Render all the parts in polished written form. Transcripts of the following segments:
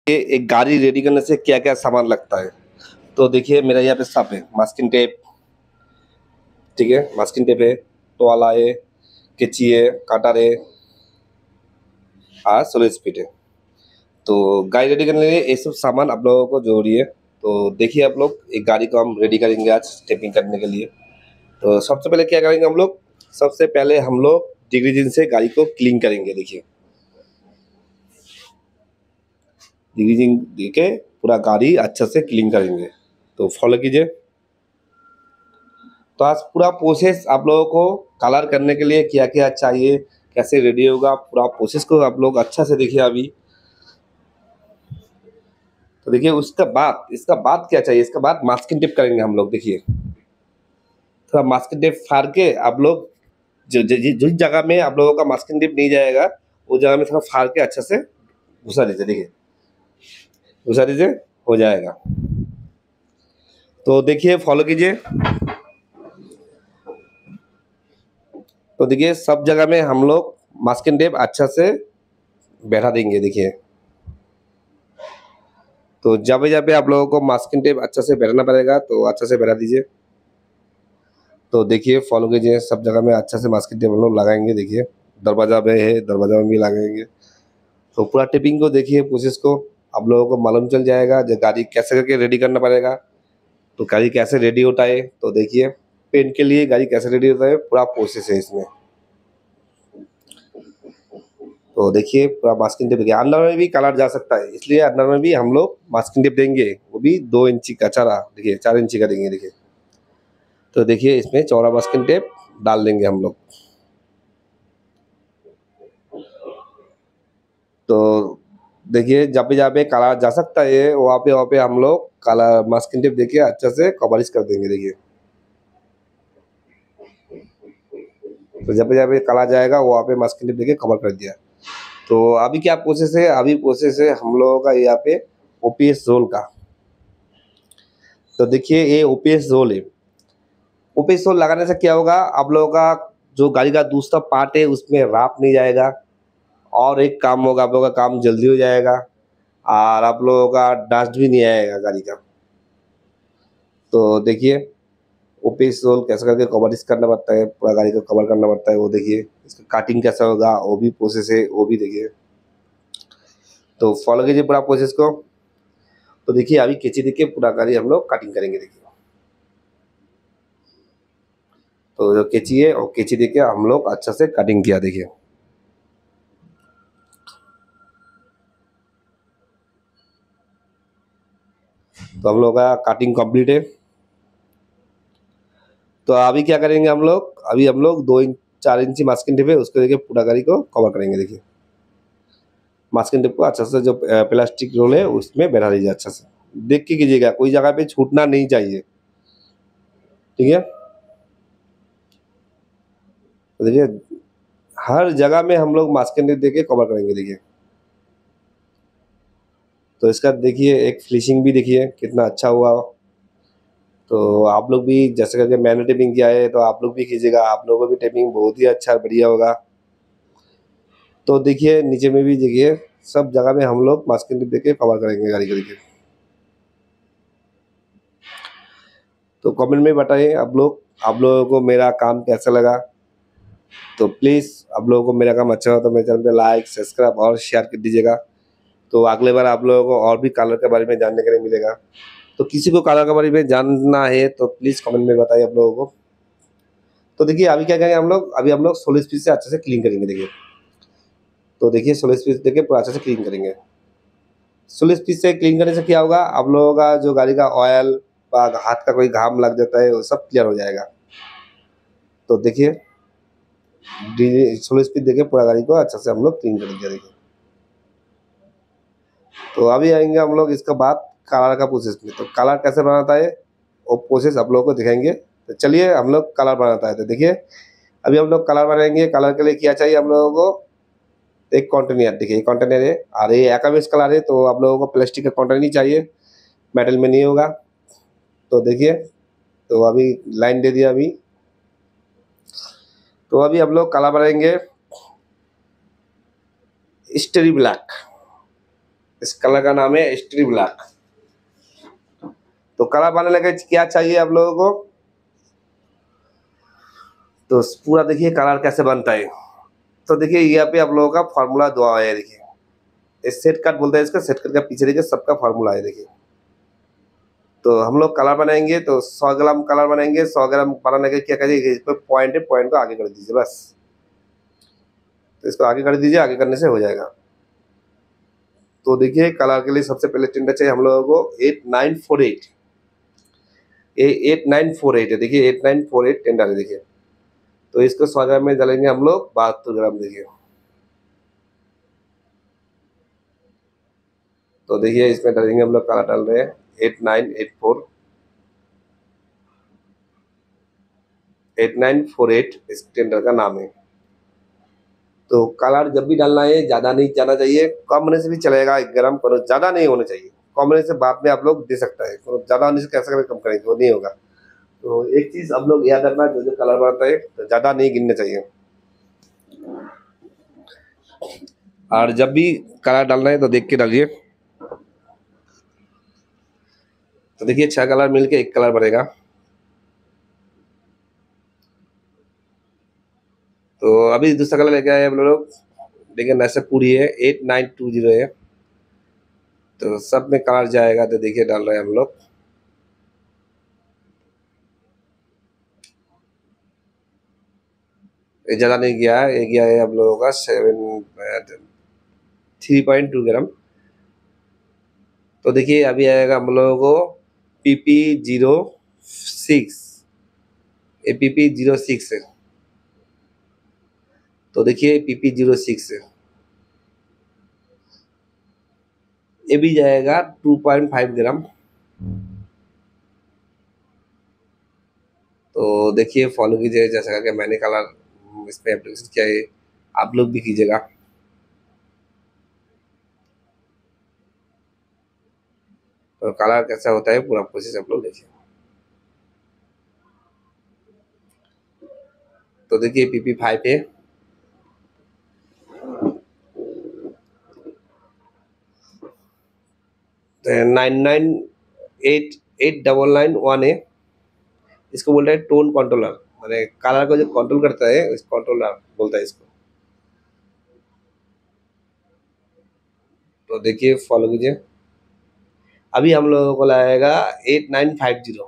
ये एक गाड़ी रेडी करने से क्या-क्या सामान लगता है। तो देखिए मेरा यहाँ पे सब है, मास्किंग टेप, ठीक है? मास्किंग टेप है, टोवाला है, कैंची है, कटर है और स्लो स्पीड है। तो गाड़ी रेडी करने के लिए ये सब सामान आप लोगों को ज़रूरी है। तो देखिए आप लोग एक गाड़ी को हम रेडी करेंगे आज टेपिंग करने के लिए। तो सबसे पहले क्या करेंगे हम लोग, सबसे पहले हम लोग डिग्रीजिन से गाड़ी को क्लीन करेंगे। देखिए डिग्रीजिन देके पूरा गाड़ी अच्छा से क्लीन करेंगे। तो फॉलो कीजिए। तो आज पूरा प्रोसेस आप लोगों को कलर करने के लिए क्या-क्या चाहिए, कैसे रेडी होगा, पूरा प्रोसेस को आप लोग अच्छा से देखिए अभी। तो देखिए इसका बाद क्या चाहिए, इसके बाद मास्किंग टेप करेंगे हम लोग। देखिए थोड़ा मास्किंग टेप फाड़ के आप लोग जिस जगह में आप लोगों का मास्किंग टेप नहीं जाएगा, उस जगह में थोड़ा फाड़ के अच्छा से घुसा दीजिए। देखिए घुसा दीजिए, हो जाएगा। तो देखिए फॉलो कीजिए। तो देखिए सब जगह में हम लोग मास्किंग टेप अच्छा से बैठा देंगे। देखिए तो जब आप लोगों को मास्किंग टेप अच्छा से बैठाना पड़ेगा, तो अच्छा से बैठा दीजिए। तो देखिए फॉलो कीजिए, सब जगह में अच्छा से मास्किंग टेप हम लोग लगाएंगे। देखिए दरवाजा में है, दरवाजा में भी लगाएंगे। तो पूरा टेपिंग को देखिए, प्रोसेस को आप लोगों को मालूम चल जाएगा जो गाड़ी कैसे करके रेडी करना पड़ेगा। तो गाड़ी कैसे रेडी होता है, तो देखिए पेंट के लिए गाड़ी कैसे रेडी होता है, पूरा प्रोसेस है इसमें। तो देखिए पूरा मास्किंग टेप देखिए, अंदर में भी कलर जा सकता है, इसलिए अंदर में भी हम लोग मास्किंग टेप देंगे, वो भी 2 इंची का चौड़ा, देखिए 4 इंची का देंगे। देखिए तो देखिए इसमें चौड़ा मास्किंग टेप डाल देंगे हम लोग। तो देखिए जहाँ पे कलर जा सकता है, वहाँ पे हम लोग कलर मास्किंग टेप देके अच्छा से कवरिज कर देंगे। देखिए तो जहाँ पे कलर जाएगा वहाँ पे मास्किंग टेप देके कवर कर दिया। तो अभी क्या प्रोसेस है, अभी प्रोसेस है हम लोगों का यहाँ पे ओपीएस रोल का। तो देखिए ये ओपीएस रोल है। ओपीएस रोल लगाने से क्या होगा, आप लोगों का जो गाड़ी का दूसरा पार्ट है उसमें राप नहीं जाएगा, और एक काम होगा, आप लोगों का काम जल्दी हो जाएगा, और आप लोगों का डस्ट भी नहीं आएगा गाड़ी का। तो देखिए ओपीएस रोल कैसे करके कवरिज करना पड़ता है, पूरा गाड़ी को कवर करना पड़ता है, वो देखिए। इसका कटिंग कैसा होगा वो भी प्रोसेस है, वो भी देखिए। तो फॉलो कीजिए पूरा प्रोसेस को। तो देखिए अभी कैंची देके पूरा गाड़ी हम लोग कटिंग करेंगे। देखिए तो जो कैंची है वो कैंची देके हम लोग अच्छा से कटिंग किया। देखिए तो हम लोग का कटिंग कंप्लीट है। तो अभी क्या करेंगे हम लोग, अभी हम लोग 4 इंची मास्किंग टेप है उसको देके पूरा गाड़ी को कवर करेंगे। देखिए मास्किंग टेप को अच्छा से जो प्लास्टिक रोल है उसमें बैठा दीजिए अच्छा से, देख के कीजिएगा, कोई जगह पे छूटना नहीं चाहिए, ठीक है। तो देखिए हर जगह में हम लोग मास्किंग टेप देके कवर करेंगे। देखिए तो इसका देखिए एक फिनिशिंग भी देखिए कितना अच्छा हुआ। तो आप लोग भी जैसे करके मैंने टेपिंग किया है, तो आप लोग भी कीजिएगा, आप लोगों को भी टेपिंग बहुत ही अच्छा बढ़िया होगा। तो देखिए नीचे में भी देखिए सब जगह में हम लोग मास्किंग टेप देके कवर करेंगे गाड़ी को। देखिए तो कमेंट में बताइए आप लोगों को मेरा काम कैसा लगा। तो प्लीज़ आप लोगों को मेरा काम अच्छा हो तो मेरे चैनल पे लाइक, सब्सक्राइब और शेयर कर दीजिएगा। तो अगले बार आप लोगों को और भी कलर के बारे में जानने के लिए मिलेगा। तो किसी को कलर के बारे में जानना है तो प्लीज़ कमेंट में बताइए आप लोगों को। तो देखिए अभी क्या करेंगे हम लोग, अभी हम लोग 16 स्पीड से अच्छे से क्लीन करेंगे। देखिए तो देखिए 16 स्पीड देके पूरा अच्छे से क्लीन करेंगे। 16 स्पीड से क्लीन करने से क्या होगा, आप लोगों का जो गाड़ी का ऑयल বা हाथ का कोई घाम लग जाता है वो सब क्लियर हो जाएगा। तो देखिए 16 स्पीड देके पूरा गाड़ी को अच्छा से हम लोग क्लीन करेंगे। देखिए तो अभी आएंगे हम लोग इसके बाद कलर का प्रोसेस में। तो कलर कैसे बनाता है वो प्रोसेस आप लोगों को दिखाएंगे। तो चलिए हम लोग कलर बनाता है। तो देखिए अभी हम लोग कलर बनाएंगे। कलर के लिए क्या चाहिए हम लोगों को, एक कंटेनर, देखिए एक कंटेनर है, और ये एक्वाबेस कलर है, तो आप लोगों को प्लास्टिक का कंटेनर ही चाहिए, मेटल में नहीं होगा। तो देखिए तो अभी लाइन दे दिया अभी। तो अभी हम लोग कलर बनाएंगे स्टरी ब्लैक। इस कलर का नाम है स्ट्री ब्लैक। तो कलर बनाने लगे क्या चाहिए आप लोगों को, तो पूरा देखिए कलर कैसे बनता है। तो देखिए यहाँ पे आप लोगों का फार्मूला दुआ है, देखिए इस सेट कट बोलते हैं इसका, सेट कट का पीछे देखिए सबका फार्मूला है देखिए। तो हम लोग कलर बनाएंगे तो 100 ग्राम कलर बनाएंगे, 100 ग्राम बनाने के क्या करिए, इस पर पॉइंट है, पॉइंट को आगे कर दीजिए बस। तो इसको आगे कर दीजिए, आगे करने से हो जाएगा। तो देखिए कलर के लिए सबसे पहले टेंडर चाहिए हम लोगों को 8948, ये 8948 है, देखिए 8948 टेंडर है देखिए। तो इसको 100 ग्राम में डालेंगे हम लोग 72 ग्राम देखिए। तो देखिए इसमें डालेंगे हम लोग, कलर डाल रहे हैं 8984 8948 इस टेंडर का नाम है। तो कलर जब भी डालना है ज़्यादा नहीं जाना चाहिए, कम होने से भी चलेगा 1 ग्राम, पर ज़्यादा नहीं होना चाहिए। कम होने से बाद में आप लोग दे सकता है, तो ज़्यादा होने से कैसे करें, कम करेंगे वो नहीं होगा। तो एक चीज़ आप लोग याद रखना, जो जो कलर बनाता है तो ज़्यादा नहीं गिनना चाहिए। और जब भी कलर डालना है तो देख के डालिए। तो देखिए 6 कलर मिलके 1 कलर बनेगा। तो अभी दूसरा कलर लेके आए हम लोग, देखिए नैसे पूरी है 8920 है। तो सब में कलर जाएगा, तो देखिए डाल रहे हैं हम लोग। ये ज़्यादा नहीं गया है, ये गया है आप लोगों का 3.2 ग्राम। तो देखिए अभी आएगा हम लोगों को PP06, ये PP06 है। तो देखिए PP06 है, ये भी जाएगा 2.5 ग्राम। तो देखिए फॉलो कीजिए, जैसा कि मैंने कलर इसमें एप्लीकेशन किया है, आप लोग भी कीजिएगा। तो कलर कैसा होता है पूरा प्रोसेस आप लोग देखिए। तो देखिए PP5 है। तो 99889991 है, इसको बोलता है टोन कंट्रोलर, माने कलर को जो कंट्रोल करता है इस कंट्रोलर बोलता है इसको। तो देखिए फॉलो कीजिए। अभी हम लोगों को लाएगा 8950।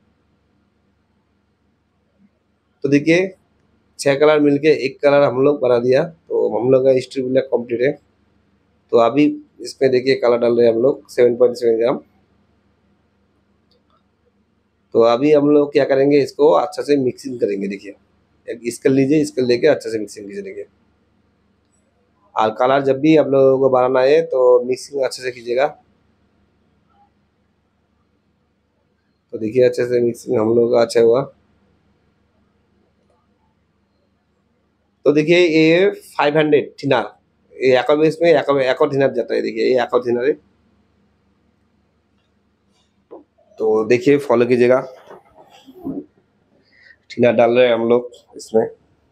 तो देखिए 6 कलर मिलके 1 कलर हम लोग बना दिया, तो हम लोग का स्ट्री ब्लैक कंप्लीट है। तो अभी इसमें देखिए कलर डाल रहे हैं हम लोग 7.7 ग्राम। तो अभी हम लोग क्या करेंगे, इसको अच्छा से मिक्सिंग करेंगे देखिए। एक स्केल लीजिए, स्केल लेके अच्छा से मिक्सिंग कीजिए देखिए। और कलर जब भी आप लोगों को बनाना है तो मिक्सिंग अच्छे से कीजिएगा। तो देखिए अच्छे से मिक्सिंग हम लोग का अच्छा हुआ। तो देखिए ये 500 थिनर, ये इसमें एक थिनर जाता है, देखिए ये एक थिनर है। तो देखिए फॉलो कीजिएगा, थिनर डाल रहे हैं हम लोग इसमें।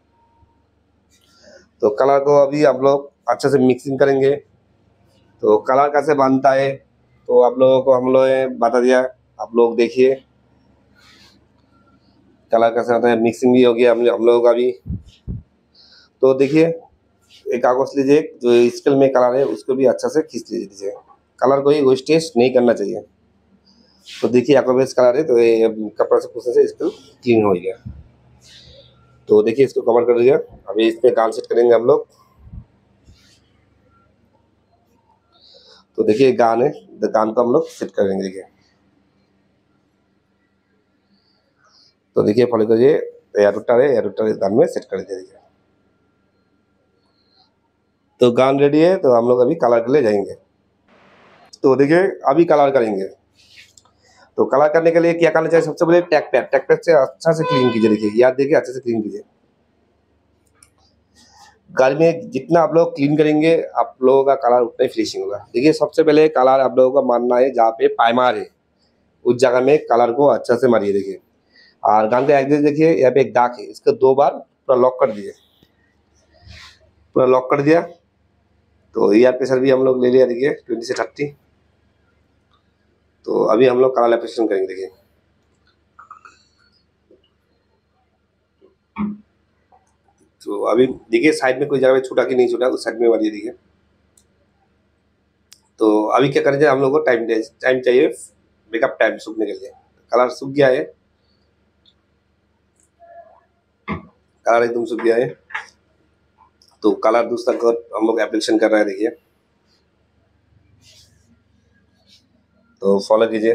तो कलर को अभी हम लोग अच्छे से मिक्सिंग करेंगे। तो कलर कैसे बनता है तो आप लोगों को हम लोग ने बता दिया, आप लोग देखिए कलर कैसे आता है। मिक्सिंग भी हो गया हम लोगों का भी। तो देखिए एक कागज लीजिए, जो स्केल में कलर है उसको भी अच्छा से खींच लीजिए, कलर को ही वेस्टेज नहीं करना चाहिए। तो देखिए एक्वाबेस कलर है, तो ये कपड़ा से पूछने से स्केल क्लीन हो गया। तो देखिए इसको कवर कर दिया। अभी इस पे गान सेट करेंगे हम लोग। तो देखिए गान है, तो गान को हम लोग सेट करेंगे देखिए। तो देखिए फॉलो करिए, एयररुटर है, एयररुटर इस गान में सेट कर दिया देखिए। तो गान रेडी है, तो हम लोग अभी कलर के लिए जाएंगे। तो देखिए अभी कलर करेंगे। तो कलर करने के लिए क्या करना चाहिए, सबसे पहले टैग पैड से अच्छा से क्लीन कीजिए देखिए, याद देखिए अच्छे से क्लीन कीजिए। गाड़ी में जितना आप लोग क्लीन करेंगे आप लोगों का कलर उतना ही फिनिशिंग होगा। देखिए सबसे पहले कलर आप लोगों का मारना है जहाँ पे पायमार है उस जगह में कलर को अच्छा से मारिए देखिए। और गान का एग्जैक्ट देखिए, यहाँ पे एक दाग है, इसको 2 बार पूरा लॉक कर दिए, पूरा लॉक कर दिया। तो ईआर प्रेशर भी हम लोग ले लिया, देखिए 20 से 30। तो अभी हम लोग कलर एप्लीकेशन करेंगे, देखिए। तो अभी देखिए साइड में कोई जगह पे छूटा कि नहीं छूटा, उस साइड में मारिए, देखिए। तो अभी क्या करेंगे, हम लोग को टाइम चाहिए, मेकअप टाइम सूखने के लिए। कलर सूख गया है, कलर एकदम सूख गया है। तो कलर दूसरा हम लोग एप्लीकेशन कर रहे हैं, देखिए। तो फॉलो कीजिए।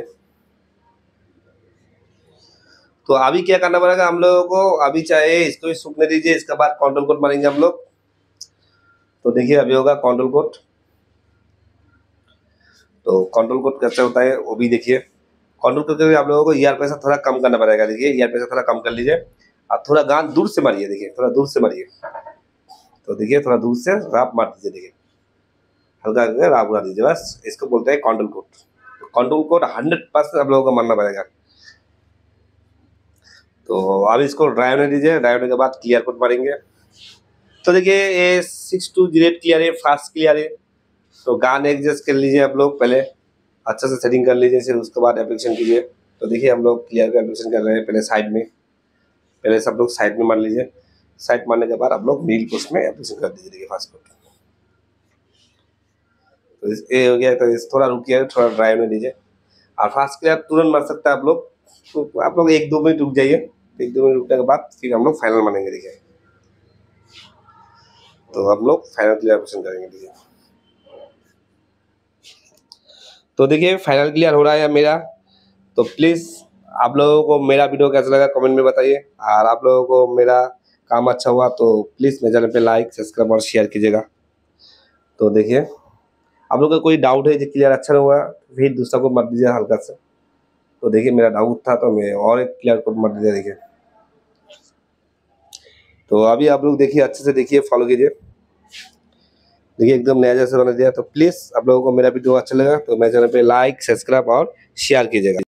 तो अभी क्या करना पड़ेगा हम लोगों को, अभी चाहे इसको भी सूखने दीजिए, इसके बाद कंट्रोल कोड मारेंगे हम लोग। तो देखिए अभी होगा कंट्रोल कोड। तो कंट्रोल कोड कैसे होता है वो भी देखिए। कंट्रोल कोड के लिए आप लोगों को ईआर प्रेशर थोड़ा कम करना पड़ेगा, देखिए। ईआर प्रेशर थोड़ा कम कर लीजिए और थोड़ा गान दूर से मारिए, देखिए, थोड़ा दूर से मारिए। तो देखिए थोड़ा दूर से राप मार दीजिए, देखिए, हल्का हल्का राप मार दीजिए, बस। इसको बोलते हैं कंट्रोल कोड। तो कंट्रोल कोड 100% आप लोगों को मानना पड़ेगा। तो अब इसको ड्राई होने दीजिए, ड्राई होने के बाद क्लियर कोड मारेंगे। तो देखिए ये 6208 क्लियर है, फास्ट क्लियर है। तो गान एडजस्ट कर लीजिए आप लोग, पहले अच्छा से सेटिंग कर लीजिए, फिर उसके बाद एप्लीकेशन कीजिए। तो देखिए हम लोग क्लियर का एप्लीकेशन कर रहे हैं, पहले साइड में, पहले सब लोग साइड में मान लीजिए। साइड मारने के बाद आप लोग नील को उसमें एप्लीकेशन कर दीजिए, देखिए फास्ट कोड। तो ये हो गया। तो इस थोड़ा रुकिए, थोड़ा ड्राई होने दीजिए। और फास्ट क्लियर तुरंत मार सकते हैं आप लोग। तो आप लोग 1-2 मिनट रुक जाइए। 1-2 मिनट रुकने के बाद फिर हम लोग फाइनल मानेंगे, देखिए। तो हम लोग फाइनल क्लियर एप्लीकेशन करेंगे, देखिए। तो देखिए फाइनल क्लियर हो रहा है मेरा। तो प्लीज़ आप लोगों को मेरा वीडियो कैसा लगा कमेंट में बताइए। और आप लोगों को मेरा काम अच्छा हुआ तो प्लीज़ मेरे चैनल पे लाइक, सब्सक्राइब और शेयर कीजिएगा। तो देखिए आप लोग का कोई डाउट है जो क्लियर अच्छा नहीं हुआ, फिर दूसरा को मत दीजिए हल्का से। तो देखिए मेरा डाउट था तो मैं और एक क्लियर को मत दीजिए, देखिए। तो अभी आप लोग देखिए, अच्छे से देखिए, फॉलो कीजिए। देखिए एकदम नया जैसे बना दिया। तो प्लीज़ आप लोगों को मेरा वीडियो अच्छा लगा तो मेरे चैनल पे लाइक, सब्सक्राइब और शेयर कीजिएगा।